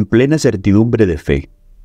en plena certidumbre de fe.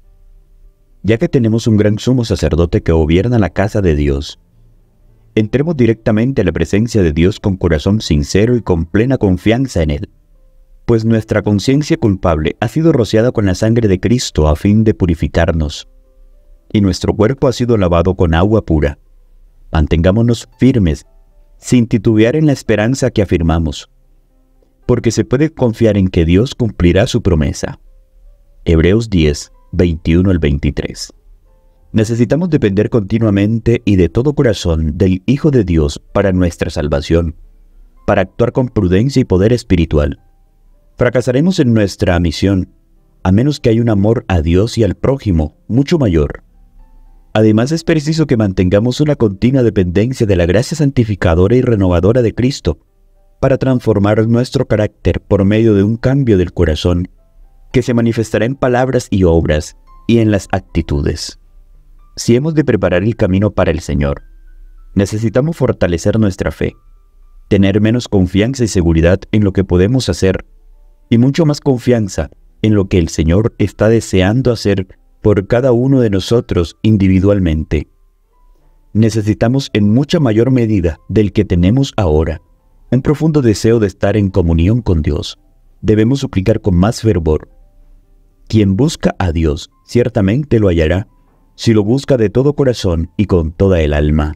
Ya que tenemos un gran sumo sacerdote que gobierna la casa de Dios, entremos directamente a la presencia de Dios con corazón sincero y con plena confianza en Él, pues nuestra conciencia culpable ha sido rociada con la sangre de Cristo a fin de purificarnos, y nuestro cuerpo ha sido lavado con agua pura. Mantengámonos firmes, sin titubear en la esperanza que afirmamos, porque se puede confiar en que Dios cumplirá su promesa. Hebreos 10, 21 al 23. Necesitamos depender continuamente y de todo corazón del Hijo de Dios para nuestra salvación, para actuar con prudencia y poder espiritual. Fracasaremos en nuestra misión, a menos que haya un amor a Dios y al prójimo mucho mayor. Además, es preciso que mantengamos una continua dependencia de la gracia santificadora y renovadora de Cristo, para transformar nuestro carácter por medio de un cambio del corazón, que se manifestará en palabras y obras y en las actitudes. Si hemos de preparar el camino para el Señor, necesitamos fortalecer nuestra fe, tener menos confianza y seguridad en lo que podemos hacer, y mucho más confianza en lo que el Señor está deseando hacer por cada uno de nosotros individualmente. Necesitamos en mucha mayor medida del que tenemos ahora un profundo deseo de estar en comunión con Dios. Debemos suplicar con más fervor. Quien busca a Dios ciertamente lo hallará, si lo busca de todo corazón y con toda el alma.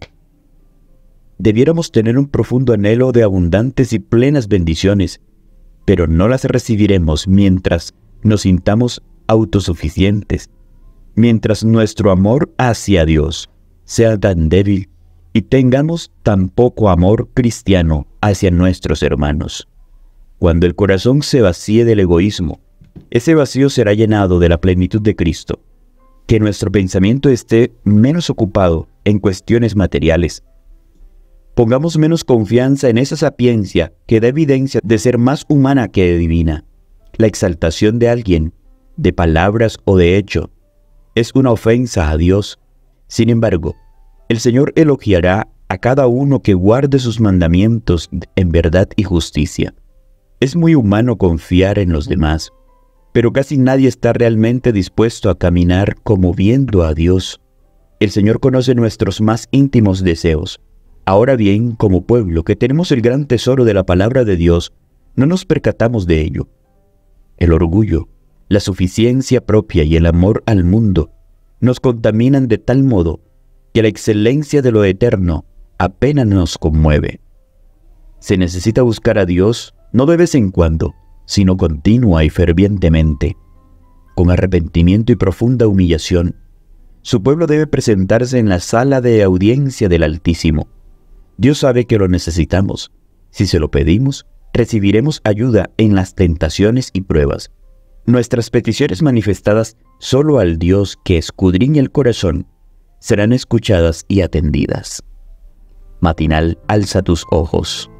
Debiéramos tener un profundo anhelo de abundantes y plenas bendiciones, pero no las recibiremos mientras nos sintamos autosuficientes, mientras nuestro amor hacia Dios sea tan débil y tengamos tan poco amor cristiano hacia nuestros hermanos. Cuando el corazón se vacíe del egoísmo, ese vacío será llenado de la plenitud de Cristo. Que nuestro pensamiento esté menos ocupado en cuestiones materiales. Pongamos menos confianza en esa sapiencia que da evidencia de ser más humana que divina. La exaltación de alguien, de palabras o de hecho, es una ofensa a Dios. Sin embargo, el Señor elogiará a cada uno que guarde sus mandamientos en verdad y justicia. Es muy humano confiar en los demás, pero casi nadie está realmente dispuesto a caminar como viendo a Dios. El Señor conoce nuestros más íntimos deseos. Ahora bien, como pueblo que tenemos el gran tesoro de la palabra de Dios, no nos percatamos de ello. El orgullo, la suficiencia propia y el amor al mundo nos contaminan de tal modo que la excelencia de lo eterno apenas nos conmueve. Se necesita buscar a Dios no de vez en cuando, sino continua y fervientemente. Con arrepentimiento y profunda humillación, su pueblo debe presentarse en la sala de audiencia del Altísimo. Dios sabe que lo necesitamos. Si se lo pedimos, recibiremos ayuda en las tentaciones y pruebas. Nuestras peticiones manifestadas solo al Dios que escudriña el corazón serán escuchadas y atendidas. Matinal, alza tus ojos.